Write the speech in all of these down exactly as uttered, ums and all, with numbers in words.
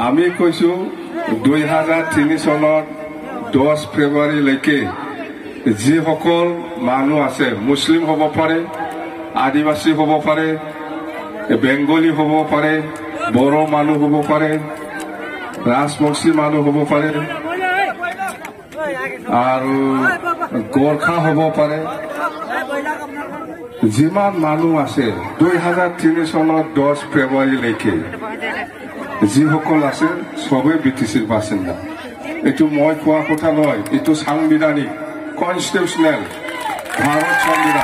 আমি কৈছো দুই হাজাৰ তিনি চনৰ দহ ফেব্ৰুৱাৰীলৈকে যিসকল মানুহ আছে মুছলিম হ'ব পাৰে, আদিবাসী হ'ব পাৰে, বেংগলী হ'ব পাৰে, বড়ো মানুহ হ'ব পাৰে, ৰাজবংশী মানুহ হ'ব পাৰে আৰু গোৰ্খা হ'ব পাৰে, যিমান মানুহ আছে দুই হাজাৰ তিনি চনৰ দহ ফেব্ৰুৱাৰীলৈকে যিসকল আছে সবে ব্ৰিটিছৰ বাসিন্দা। এইটো মই কোৱা কথা নহয়, এইটো সাংবিধানিক কনষ্টিটিউচনেল ভাৰত সংবিধান।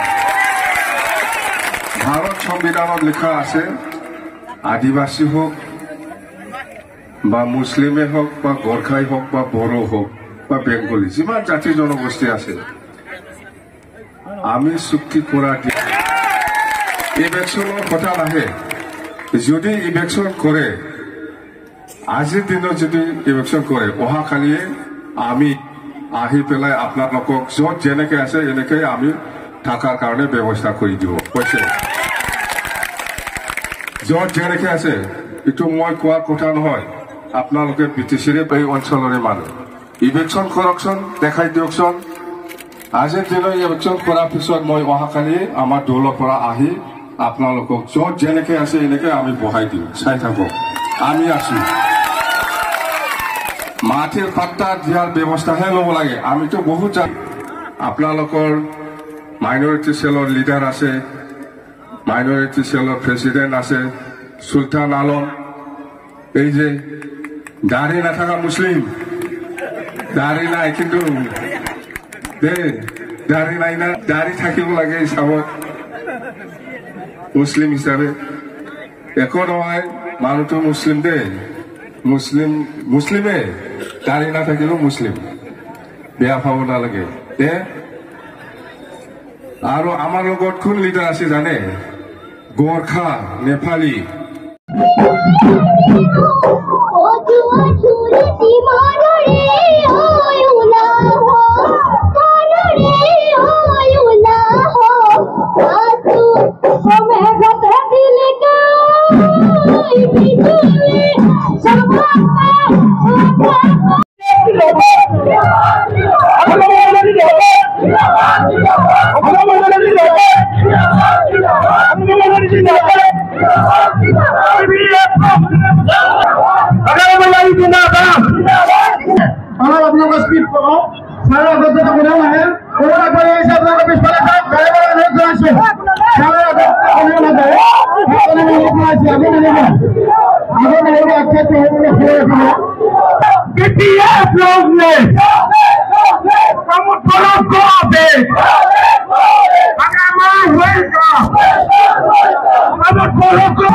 ভাৰত সংবিধানত লিখা আছে আদিবাসী হোক বা মুছলিমে হোক বা গোৰ্খাই হোক বা বড়ো হোক বা বেংগলী যিমান জাতি জনগোষ্ঠী আছে আমি চুক্তি কৰা ইলেকশ্যনৰ কথা নাহে। যদি ইলেকশ্যন কৰে আজিৰ দিনত যদি ইলেকশ্যন কৰে অহাকালিয়ে আমি আহি পেলাই আপোনালোকক য'ত যেনেকে আছে এনেকে আমি থাকাৰ কাৰণে ব্যৱস্থা কৰি দিব কৈছে। য'ত যেনেকে আছে এইটো মই কোৱাৰ কথা নহয়, আপোনালোকে ব্ৰিটিছৰে এই অঞ্চলৰে মানুহ ইলেকশ্যন কৰকচোন, দেখাই দিয়কচোন। আজিৰ দিনত ইলেকশ্যন কৰাৰ পিছত মই অহাকালি আমাৰ দলৰ পৰা আহি আপোনালোকক য'ত যেনেকে আছে এনেকে আমি বহাই দিম, চাই থাকক। আমি আছো মাটিৰ পাত্তা দিয়াৰ ব্যৱস্থাহে ল'ব লাগে। আমিতো বহুত জানো আপোনালোকৰ মাইনৰিটি চেলৰ লিডাৰ আছে, মাইনৰিটি চেলৰ প্ৰেচিডেণ্ট আছে চুলতান আলম, এই যে দাড়ি নাথাকা মুছলিম, দাড়ি নাই কিন্তু দেই দাড়ি নাই না, দাড়ি থাকিব লাগে হিচাপত মুছলিম হিচাপে একো নহয়। মানুহটো মুছলিম দেই, মুছলিম মুছলিমে দাড়ি নাথাকিলেও মুছলিম, বেয়া পাব নালাগে দে। আৰু আমাৰ লগত কোন লিডাৰ আছে জানে? গোৰ্খা, নেপালী। अगर आप लोग स्पीड करो सारा बच्चे तो गुना है पूरा कोई ऐसा आप लोग पिछले साथ गए वाला नहीं क्लास है सारा कोने में गए कोने में क्लास है अभी नहीं है आगे नहीं है अच्छे से होने है कितने लोग ने हम थोड़ा को दे अगर मैं होएगा हम थोड़ा को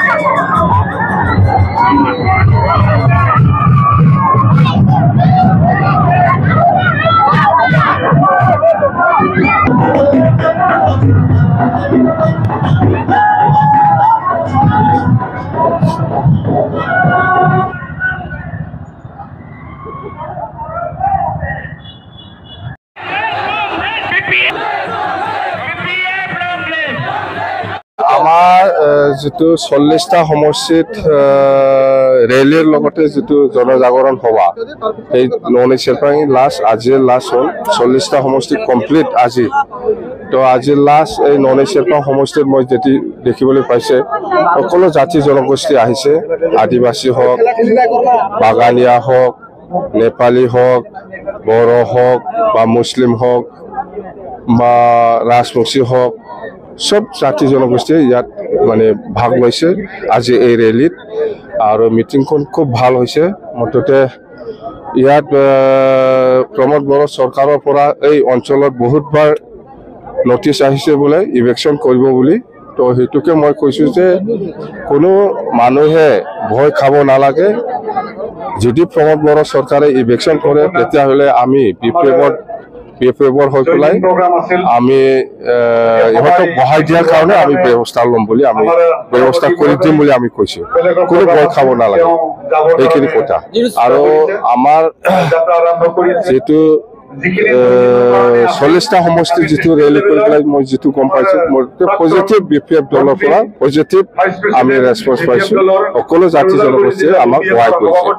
আমাৰ যেটো চল্লিশটা সমষ্টিত ৰেলীৰ লগতে যেটো জনজাগৰণ সভা এই ননী চেৰপাঙি লাষ্ট আজিৰ লাষ্ট হ'ল চল্লিশটা সমষ্টি কমপ্লিট আজি। তো আজিৰ লাষ্ট এই ননী চেৰপাং সমষ্টিত মই যেটি দেখিবলৈ পাইছে সকলো জাতি জনগোষ্ঠী আহিছে, আদিবাসী হওক, বাগানীয়া হওক, নেপালী হওক, বড়ো হওক বা মুছলিম হওক বা ৰাজবংশী হওক, সব জাতি জনগোষ্ঠীয়ে ইয়াত মানে ভাগ লৈছে আজি এই ৰেলীত। আৰু মিটিংখন খুব ভাল হৈছে। মুঠতে ইয়াত প্ৰমোদ বড়ো চৰকাৰৰ পৰা এই অঞ্চলত বহুতবাৰ নটিচ আহিছে বোলে ইলেকশ্যন কৰিব বুলি। তো সেইটোকে মই কৈছোঁ যে কোনো মানুহে ভয় খাব নালাগে। যদি প্ৰমোদ বড়ো চৰকাৰে ইলেকশ্যন কৰে তেতিয়াহ'লে আমি বিপ্লৱত বিপ্লৱৰ হৈ পেলাই আমি ইহঁতক বহাই দিয়াৰ কাৰণে আমি ব্যৱস্থা ল'ম বুলি আমি ব্যৱস্থা কৰি দিম বুলি আমি কৈছোঁ। কোনো ভয় খাব নালাগে এইখিনি কথা। আৰু আমাৰ যিটো চল্লিছটা সমষ্টিৰ যিটো ৰেলী কৰি পেলাই মই যিটো গম পাইছোঁ মোৰ পজিটিভ বি পি এফ দলৰ পৰা পজিটিভ আমি ৰেছপন্স পাইছোঁ সকলো জাতি জনগোষ্ঠীয়ে আমাক সহায়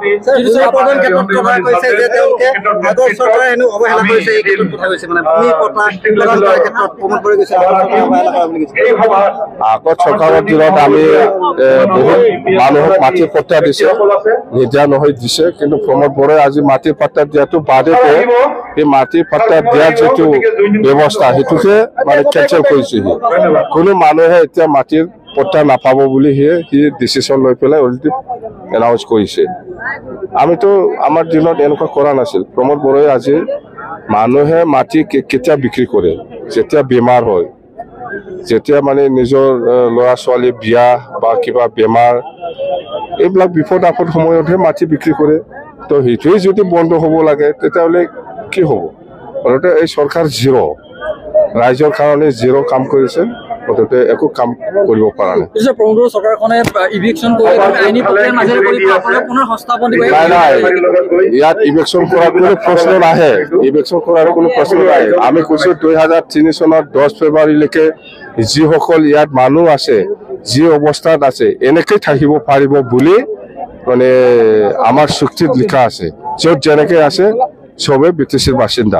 কৰিছে। আগত চৰকাৰৰ দিনত আমি বহুত মানুহক মাটিৰ পট্টা দিছে নিদিয়া নহয় দিছে কিন্তু প্ৰমোদ বৰাই আজি মাটিৰ পট্টা দিয়াটো বাদে এই মাটিৰ পট্টা দিয়াৰ যিটো ব্যৱস্থা সেইটোকে মানে কেঞ্চেল কৰিছে সি কোনো মানুহে এতিয়া মাটিৰ পট্টা নাপাব বুলি সি সি ডিচিশ্যন লৈ পেলাই অলৰেডি এনাউন্স কৰিছে। আমিতো আমাৰ দিনত এনেকুৱা কৰা নাছিল। প্ৰমোদ বৰাই আজি মানুহে মাটি কেতিয়া বিক্ৰী কৰে যেতিয়া বেমাৰ হয় যেতিয়া মানে নিজৰ ল'ৰা ছোৱালী বিয়া বা কিবা বেমাৰ এইবিলাক বিপদ আপদ সময়তহে মাটি বিক্ৰী কৰে। তো সেইটোৱে যদি বন্ধ হ'ব লাগে তেতিয়াহ'লে কি হ'ব? মুঠতে এই চৰকাৰ জিৰ' ৰাইজৰ কাৰণে জিৰ' কাম কৰিছে মুঠতে একো কাম কৰিব পৰা নাই। নাই নাই ইয়াত ইলেকশ্যন কৰাৰ কোনো প্ৰশ্ন নাহে ইলেকশ্যন কৰাৰ কোনো প্ৰশ্ন নাহে। আমি কৈছোঁ দুই হাজাৰ তিনি চনৰ দহ ফেব্ৰুৱাৰীলৈকে যিসকল ইয়াত মানুহ আছে যি অৱস্থাত আছে এনেকৈ থাকিব পাৰিব বুলি মানে আমাৰ চুক্তিত লিখা আছে। য'ত যেনেকৈ আছে চবে বি টি চিৰ বাসিন্দা।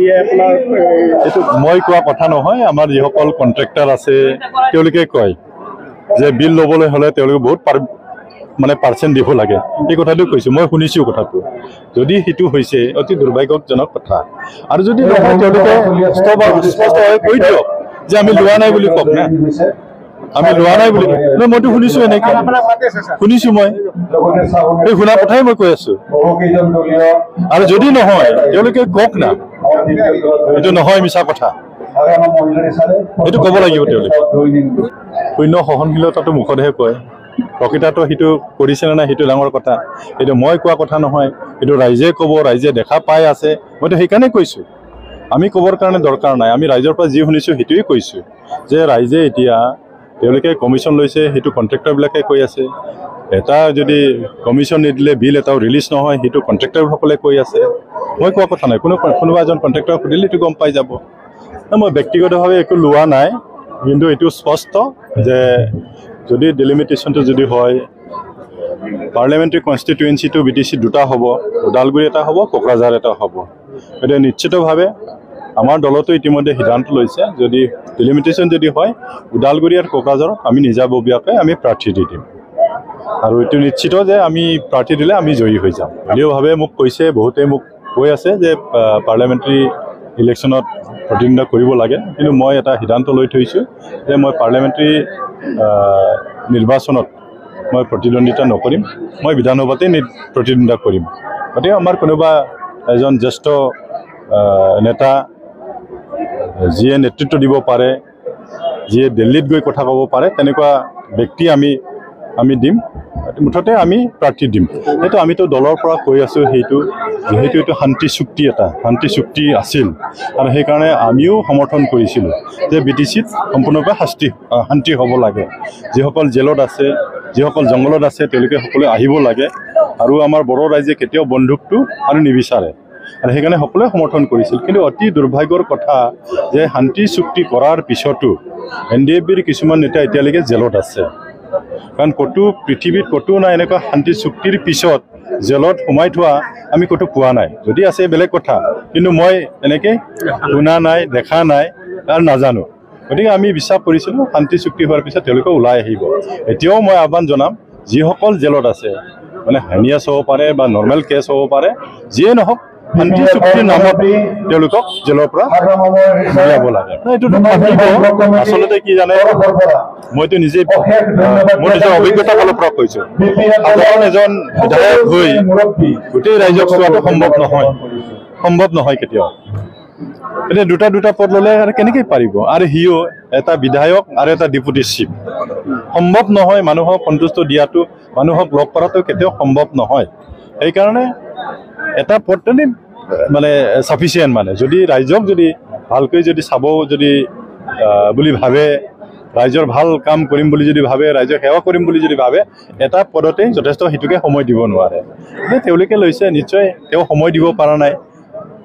এইটো মই কোৱা কথা নহয়। আমাৰ যিসকল কণ্ট্ৰেক্টৰ আছে তেওঁলোকে কয় যে বিল ল'বলৈ হ'লে তেওঁলোকে বহুত মানে পাৰ্চেণ্ট দিব লাগে। এই কথাটো কৈছোঁ মই শুনিছোঁ কথাটো। যদি সেইটো হৈছে অতি দুৰ্ভাগ্যজনক কথা আৰু যদি নহয় তেওঁলোকে স্পষ্টভাৱে কৈ দিয়ক যে আমি লোৱা নাই বুলি কওক না আমি লোৱা নাই বুলি মইতো শুনিছোঁ এনেকৈ শুনিছোঁ মই এই শুনা কথাই মই কৈ আছোঁ। আৰু যদি নহয় তেওঁলোকে কওক না এইটো নহয় মিছা কথা এইটো ক'ব লাগিব। তেওঁলোকে শূন্য সহনশীলতাটো মুখতহে কয় প্ৰকৃততে সেইটো কৰিছে নে নাই সেইটো ডাঙৰ কথা। এইটো মই কোৱা কথা নহয় এইটো ৰাইজে ক'ব। ৰাইজে দেখা পাই আছে মইতো সেইকাৰণে কৈছোঁ আমি ক'বৰ কাৰণে দৰকাৰ নাই। আমি ৰাইজৰ পৰা যি শুনিছোঁ সেইটোৱে কৈছোঁ যে ৰাইজে এতিয়া তেওঁলোকে কমিশ্যন লৈছে সেইটো কণ্ট্ৰেক্টৰবিলাকে কৈ আছে। এটা যদি কমিশ্যন নিদিলে বিল এটাও ৰিলিজ নহয় সেইটো কণ্ট্ৰেক্টৰসকলে কৈ আছে। মই কোৱা কথা নাই। কোনো কোনোবা এজন কণ্ট্ৰেক্টৰক সুধিলে এইটো গম পাই যাব। মই ব্যক্তিগতভাৱে একো লোৱা নাই কিন্তু এইটো স্পষ্ট যে যদি ডিলিমিটেশ্যনটো যদি হয় পাৰ্লিয়ামেণ্টাৰী কনষ্টিটুৱেঞ্চিটো বি টি চি দুটা হ'ব ওদালগুৰি এটা হ'ব কোকৰাঝাৰ এটা হ'ব। গতিকে নিশ্চিতভাৱে আমাৰ দলটো ইতিমধ্যে সিদ্ধান্ত লৈছে যদি ডিলিমিটেশ্যন যদি হয় ওদালগুৰি আৰু কোকৰাঝাৰত আমি নিজাববীয়াকৈ আমি প্ৰাৰ্থী দি দিম আৰু এইটো নিশ্চিত যে আমি প্ৰাৰ্থী দিলে আমি জয়ী হৈ যাম। দলীয়ভাৱে মোক কৈছে বহুতে মোক কৈ আছে যে পাৰ্লিয়ামেণ্টাৰী ইলেকশ্যনত প্ৰতিদ্বন্দ্বিতা কৰিব লাগে কিন্তু মই এটা সিদ্ধান্ত লৈ থৈছোঁ যে মই পাৰ্লিয়ামেণ্টাৰী নিৰ্বাচনত মই প্ৰতিদ্বন্দ্বিতা নকৰিম। মই বিধানসভাতে প্ৰতিদ্বন্দ্বিতা কৰিম। গতিকে আমাৰ কোনোবা এজন জ্যেষ্ঠ নেতা যিয়ে নেতৃত্ব দিব পাৰে যিয়ে দিল্লীত গৈ কথা ক'ব পাৰে তেনেকুৱা ব্যক্তি আমি আমি দিম। মুঠতে আমি প্ৰাৰ্থী দিম। সেইটো আমিতো দলৰ পৰা কৈ আছোঁ সেইটো যিহেতু এইটো শান্তি চুক্তি এটা শান্তি চুক্তি আছিল আৰু সেইকাৰণে আমিও সমৰ্থন কৰিছিলোঁ যে বি টি চিত সম্পূৰ্ণৰূপে শাস্তি শান্তি হ'ব লাগে। যিসকল জেলত আছে যিসকল জংঘলত আছে তেওঁলোকে সকলোৱে আহিব লাগে আৰু আমাৰ বড়ো ৰাইজে কেতিয়াও বন্দুকটো আৰু নিবিচাৰে আৰু সেইকাৰণে সকলোৱে সমৰ্থন কৰিছিল। কিন্তু অতি দুৰ্ভাগ্যৰ কথা যে শান্তি চুক্তি কৰাৰ পিছতো এন ডি এফ বিৰ কিছুমান নেতা এতিয়ালৈকে জেলত আছে। কাৰণ ক'তো পৃথিৱীত ক'তো নাই এনেকুৱা শান্তি চুক্তিৰ পিছত জেলত সোমাই থোৱা আমি ক'তো পোৱা নাই। যদি আছে বেলেগ কথা কিন্তু মই এনেকৈ শুনা নাই দেখা নাই আৰু নাজানো। গতিকে আমি বিশ্বাস কৰিছিলোঁ শান্তি চুক্তি হোৱাৰ পিছত তেওঁলোকে ওলাই আহিব। এতিয়াও মই আহ্বান জনাম যিসকল জেলত আছে মানে হাইনিয়াছ হ'ব পাৰে বা নৰ্মেল কেছ হ'ব পাৰে যিয়ে নহওক শান্তি চুক্তিৰ নামত তেওঁলোকক জেলৰ পৰা উলিয়াব লাগে। এইটো আচলতে কি জানে মইতো নিজে মোৰ নিজৰ অভিজ্ঞতাৰ ফালৰ পৰা কৈছোঁ সাধাৰণ এজন বিধায়ক হৈ গোটেই ৰাইজক চোৱাটো সম্ভৱ নহয় সম্ভৱ নহয় কেতিয়াও। এতিয়া দুটা দুটা পদ ল'লে আৰু কেনেকৈ পাৰিব? আৰু সিও এটা বিধায়ক আৰু এটা ডেপুটি চিফ সম্ভৱ নহয়। মানুহক সন্তুষ্ট দিয়াটো মানুহক লগ কৰাটো কেতিয়াও সম্ভৱ নহয়। সেইকাৰণে এটা পদটো মানে চাফিচিয়েণ্ট মানে যদি ৰাইজক যদি ভালকৈ যদি চাব যদি বুলি ভাবে ৰাইজৰ ভাল কাম কৰিম বুলি যদি ভাবে ৰাইজক সেৱা কৰিম বুলি যদি ভাবে এটা পদতে যথেষ্ট সেইটোকে সময় দিব নোৱাৰে। তেওঁলোকে লৈছে নিশ্চয় তেওঁ সময় দিব পৰা নাই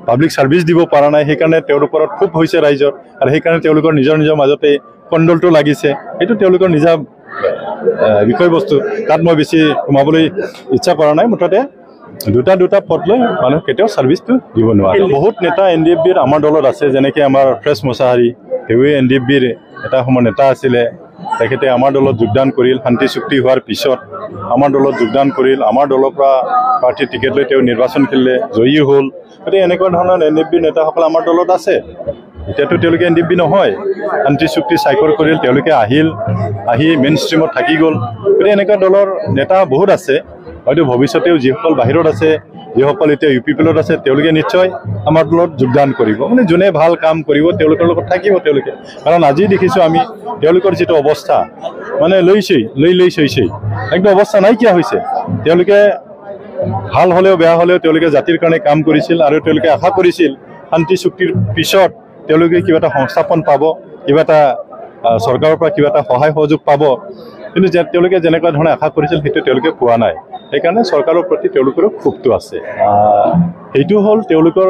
পাব্লিক ছাৰ্ভিচ দিব পৰা নাই, সেইকাৰণে তেওঁৰ ওপৰত খুব হৈছে ৰাইজৰ, আৰু সেইকাৰণে তেওঁলোকৰ নিজৰ নিজৰ মাজতে কণ্ডলটো লাগিছে। এইটো তেওঁলোকৰ নিজা বিষয়বস্তু, তাত মই বেছি সোমাবলৈ ইচ্ছা কৰা নাই। মুঠতে দুটা দুটা পদ লৈ মানুহ কেতিয়াও ছাৰ্ভিচটো দিব নোৱাৰে। বহুত নেতা এন ডি এফ বিৰ আমাৰ দলত আছে, যেনেকৈ আমাৰ ফ্ৰেছ মোছাহাৰী, তেওঁৱে এন ডি এফ বিৰ এটা সময় নেতা আছিলে। তেখেতে আমাৰ দলত যোগদান কৰিল, শান্তি চুক্তি হোৱাৰ পিছত আমাৰ দলত যোগদান কৰিল। আমাৰ দলৰ পৰা প্ৰাৰ্থীৰ টিকেট লৈ তেওঁ নিৰ্বাচন খেলিলে, জয়ী হ'ল। গতিকে এনেকুৱা ধৰণৰ এন ডি এফ বিৰ নেতাসকল আমাৰ দলত আছে। এতিয়াতো তেওঁলোকে এন ডি এফ বি নহয়, শান্তি চুক্তি স্বাক্ষৰ কৰিল, তেওঁলোকে আহিল, আহি মেইন ষ্ট্ৰীমত থাকি গ'ল। গতিকে এনেকুৱা দলৰ নেতা বহুত আছে। হয়তো ভৱিষ্যতেও যিসকল বাহিৰত আছে, যিসকল এতিয়া ইউ পি পিলত আছে, তেওঁলোকে নিশ্চয় আমাৰ দলত যোগদান কৰিব। মানে যোনে ভাল কাম কৰিব তেওঁলোকৰ লগত থাকিব তেওঁলোকে। কাৰণ আজি দেখিছোঁ আমি তেওঁলোকৰ যিটো অৱস্থা, মানে লৈছেই লৈ লৈ চৈছেই একদম অৱস্থা নাইকিয়া হৈছে। তেওঁলোকে ভাল হ'লেও বেয়া হ'লেও তেওঁলোকে জাতিৰ কাৰণে কাম কৰিছিল, আৰু তেওঁলোকে আশা কৰিছিল শান্তি চুক্তিৰ পিছত তেওঁলোকে কিবা এটা সংস্থাপন পাব, কিবা এটা চৰকাৰৰ পৰা কিবা এটা সহায় সহযোগ পাব। কিন্তু তেওঁলোকে যেনেকুৱা ধৰণে আশা কৰিছিল সেইটো তেওঁলোকে পোৱা নাই। সেইকাৰণে চৰকাৰৰ প্ৰতি তেওঁলোকৰো ক্ষোভটো আছে। সেইটো হ'ল তেওঁলোকৰ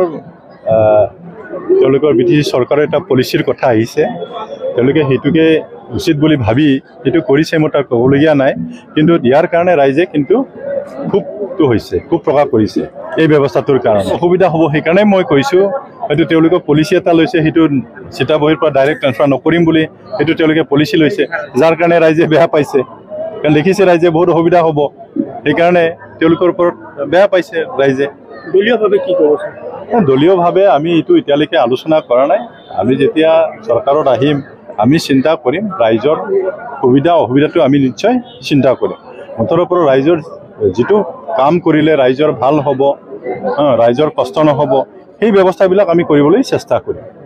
তেওঁলোকৰ ব্ৰিটিছ চৰকাৰৰ এটা পলিচিৰ কথা আহিছে, তেওঁলোকে সেইটোকে উচিত বুলি ভাবি সেইটো কৰিছে, মোৰ তাক ক'বলগীয়া নাই। কিন্তু ইয়াৰ কাৰণে ৰাইজে কিন্তু ক্ষোভটো হৈছে, ক্ষোভ প্ৰকাশ কৰিছে এই ব্যৱস্থাটোৰ কাৰণে। অসুবিধা হ'ব, সেইকাৰণে মই কৈছোঁ হয়তো তেওঁলোকৰ পলিচি এটা লৈছে, সেইটো চিতাবহীৰ পৰা ডাইৰেক্ট ট্ৰেন্সফাৰ নকৰিম বুলি সেইটো তেওঁলোকে পলিচি লৈছে, যাৰ কাৰণে ৰাইজে বেয়া পাইছে। কাৰণ দেখিছে ৰাইজে বহুত অসুবিধা হ'ব, সেইকাৰণে তেওঁলোকৰ ওপৰত বেয়া পাইছে ৰাইজে। দলীয়ভাৱে কি ক'ব? দলীয়ভাৱে আমি এইটো এতিয়ালৈকে আলোচনা কৰা নাই। আমি যেতিয়া চৰকাৰত আহিম আমি চিন্তা কৰিম, ৰাইজৰ সুবিধা অসুবিধাটো আমি নিশ্চয় চিন্তা কৰিম। মুঠৰ ওপৰত ৰাইজৰ যিটো কাম কৰিলে ৰাইজৰ ভাল হ'ব, ৰাইজৰ কষ্ট নহ'ব, সেই ব্যৱস্থাবিলাক আমি কৰিবলৈ চেষ্টা কৰিম।